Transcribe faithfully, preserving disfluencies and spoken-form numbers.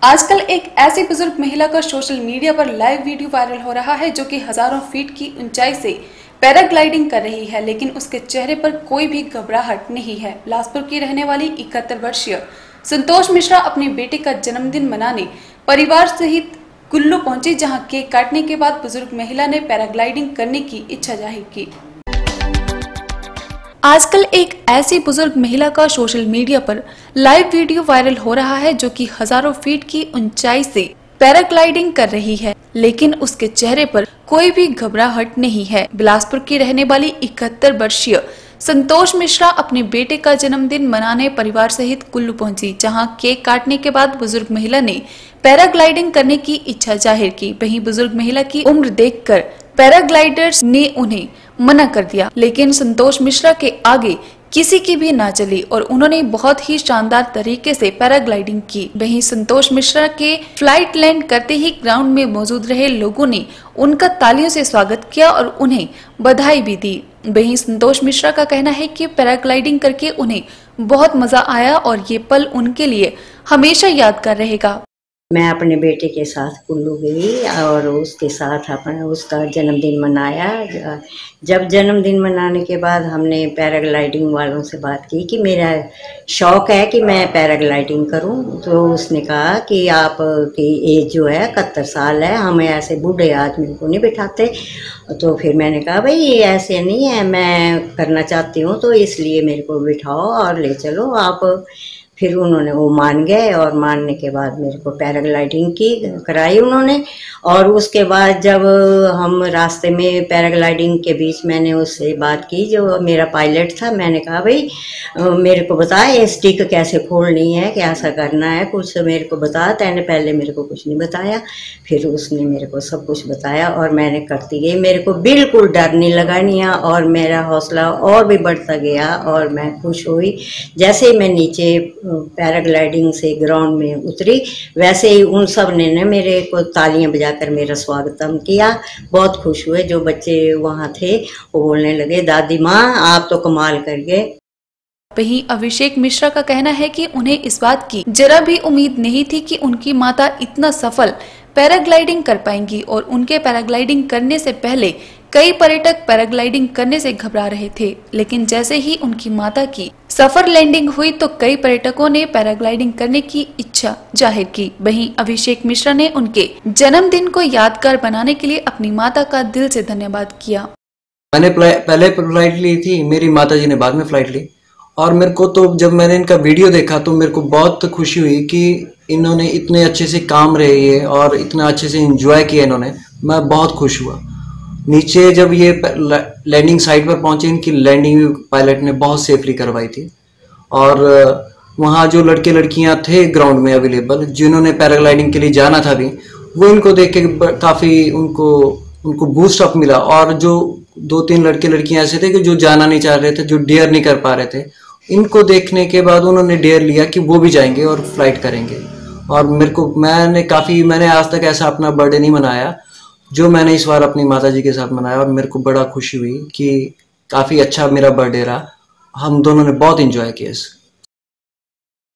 आजकल एक ऐसी बुजुर्ग महिला का सोशल मीडिया पर लाइव वीडियो वायरल हो रहा है जो कि हजारों फीट की ऊंचाई से पैराग्लाइडिंग कर रही है, लेकिन उसके चेहरे पर कोई भी घबराहट नहीं है। बिलासपुर की रहने वाली इकहत्तर वर्षीय संतोष मिश्रा अपने बेटे का जन्मदिन मनाने परिवार सहित कुल्लू पहुंची, जहां केक काटने के बाद बुजुर्ग महिला ने पैराग्लाइडिंग करने की इच्छा जाहिर की। आजकल एक ऐसी बुजुर्ग महिला का सोशल मीडिया पर लाइव वीडियो वायरल हो रहा है जो कि हजारों फीट की ऊंचाई से पैराग्लाइडिंग कर रही है, लेकिन उसके चेहरे पर कोई भी घबराहट नहीं है। बिलासपुर की रहने वाली इकहत्तर वर्षीय संतोष मिश्रा अपने बेटे का जन्मदिन मनाने परिवार सहित कुल्लू पहुंची, जहां केक काटने के बाद बुजुर्ग महिला ने पैराग्लाइडिंग करने की इच्छा जाहिर की। वहीं बुजुर्ग महिला की उम्र देखकर पैराग्लाइडर्स ने उन्हें मना कर दिया, लेकिन संतोष मिश्रा के आगे किसी की भी ना चली और उन्होंने बहुत ही शानदार तरीके से पैराग्लाइडिंग की। वहीं संतोष मिश्रा के फ्लाइट लैंड करते ही ग्राउंड में मौजूद रहे लोगों ने उनका तालियों से स्वागत किया और उन्हें बधाई भी दी। वहीं संतोष मिश्रा का कहना है कि पैराग्लाइडिंग करके उन्हें बहुत मजा आया और ये पल उनके लिए हमेशा यादगार रहेगा। मैं अपने बेटे के साथ कुल्लू गई और उसके साथ अपना उसका जन्मदिन मनाया। जब जन्मदिन मनाने के बाद हमने पैराग्लाइडिंग वालों से बात की कि मेरा शौक़ है कि मैं पैराग्लाइडिंग करूं, तो उसने कहा कि आप की एज जो है इकहत्तर साल है, हमें ऐसे बूढ़े आदमी को नहीं बिठाते। तो फिर मैंने कहा भाई ये ऐसे नहीं है, मैं करना चाहती हूँ तो इसलिए मेरे को बिठाओ और ले चलो आप। फिर उन्होंने वो मान गए और मानने के बाद मेरे को पैराग्लाइडिंग की कराई उन्होंने। और उसके बाद जब हम रास्ते में पैराग्लाइडिंग के बीच मैंने उससे बात की, जो मेरा पायलट था, मैंने कहा भाई मेरे को बता ये स्टिक कैसे खोलनी है, कैसा करना है, कुछ मेरे को बता। तैने पहले मेरे को कुछ नहीं बताया, फिर उसने मेरे को सब कुछ बताया और मैंने करती गई। मेरे को बिल्कुल डर नहीं लगा नहीं, और मेरा हौसला और भी बढ़ता गया और मैं खुश हुई। जैसे ही मैं नीचे पैराग्लाइडिंग से ग्राउंड में उतरी, वैसे ही उन सब ने न मेरे को तालियां बजाकर मेरा स्वागतम किया। बहुत खुश हुए। जो बच्चे वहाँ थे वो बोलने लगे दादी माँ आप तो कमाल कर गए। वहीं अभिषेक मिश्रा का कहना है कि उन्हें इस बात की जरा भी उम्मीद नहीं थी कि उनकी माता इतना सफल पैराग्लाइडिंग कर पाएंगी और उनके पैराग्लाइडिंग करने से पहले कई पर्यटक पैराग्लाइडिंग करने से घबरा रहे थे, लेकिन जैसे ही उनकी माता की सफर लैंडिंग हुई तो कई पर्यटकों ने पैराग्लाइडिंग करने की इच्छा जाहिर की। वहीं अभिषेक मिश्रा ने उनके जन्मदिन को यादगार बनाने के लिए अपनी माता का दिल से धन्यवाद किया। मैंने पहले फ्लाइट ली थी, मेरी माता जी ने बाद में फ्लाइट ली, और मेरे को तो जब मैंने इनका वीडियो देखा तो मेरे को बहुत खुशी हुई कि इन्होंने इतने अच्छे से काम रहे है और इतना अच्छे से एंजॉय किया इन्होंने। मैं बहुत खुश हुआ। नीचे जब ये लैंडिंग साइट पर पहुंचे, इनकी लैंडिंग पायलट ने बहुत सेफली करवाई थी। और वहाँ जो लड़के लड़कियां थे ग्राउंड में अवेलेबल, जिन्होंने पैराग्लाइडिंग के लिए जाना था भी, वो इनको देख के काफ़ी उनको उनको बूस्ट अप मिला। और जो दो तीन लड़के लड़कियां ऐसे थे कि जो जाना नहीं चाह रहे थे, जो डेयर नहीं कर पा रहे थे, इनको देखने के बाद उन्होंने डेयर लिया कि वो भी जाएंगे और फ्लाइट करेंगे। और मेरे को मैंने काफ़ी मैंने आज तक ऐसा अपना बर्थडे नहीं मनाया जो मैंने इस बार अपनी माताजी के साथ मनाया, और मेरे को बड़ा खुशी हुई कि काफ़ी अच्छा मेरा बर्थडे रहा। हम दोनों ने बहुत एंजॉय किया इस